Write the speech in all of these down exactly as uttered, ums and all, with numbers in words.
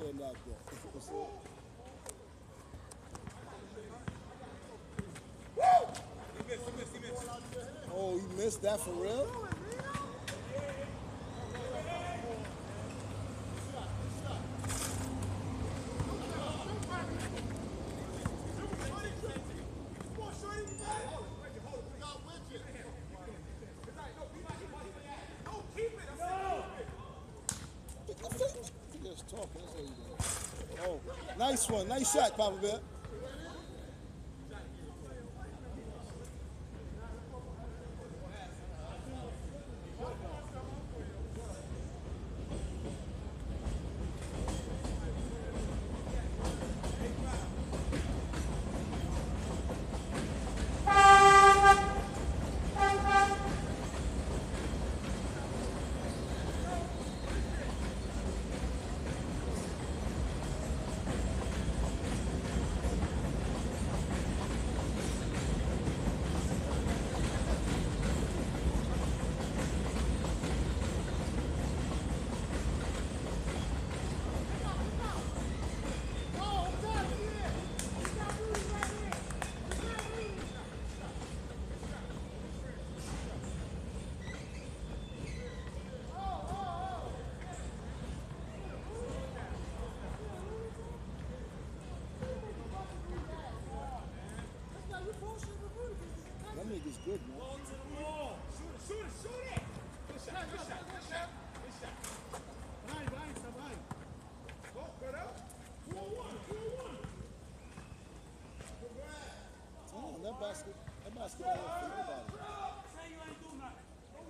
can't knock that. Oh, he missed that for real? Just talking, that's all you doing. Oh, nice one, nice shot, Papa Bear. That nigga's good, man. Ball to the wall. Shoot it, shoot it, shoot it. Good shot, good shot, good shot. Good shot. Vai, vai, tá vai. Go, get up. two on one, two on one. Damn, that basket, that basket ain't for nobody. Say you ain't do nothing.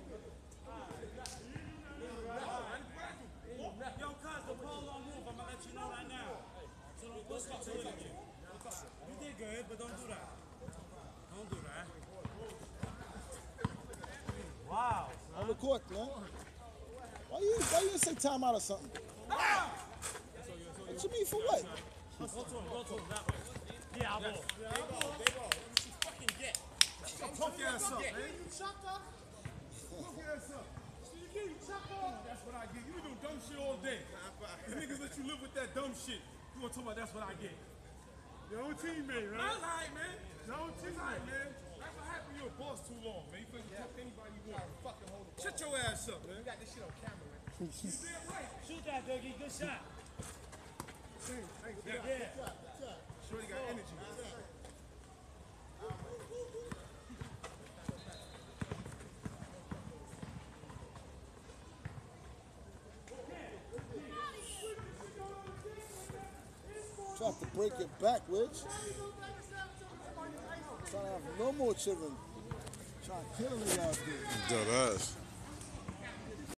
Yo, cuz, the ball don't move. I'm gonna let you know right now. So don't go stop to it again. You did good, but don't do that. Don't do that. Wow. On the court, man. Why you, why you didn't say timeout or something? Ah! What you mean for what? Go to him, go to him that way. Yeah, I will. They ball, they ball. What you fucking get? Punk your ass up, man. You chuck up? Punk your ass up. See, you get you chuck up? That's what I get. You been doing dumb shit all day. The niggas let you live with that dumb shit. You gonna talk about that's what I get. Your own teammate, right? That's alright, man. Your own teammate, man. That's what happened. You're a boss too long, man. You think you talk to anybody you want. Fucking hold it. Shut your ass up, man. You got this shit on camera, man. You damn right. Shoot that, Dougie. Good shot. See, thanks, yeah. Yeah. Good shot, good shot. Shorty got energy. Tried to break it backwards. Trying to have no more children. Trying to kill me out there. Dead ass.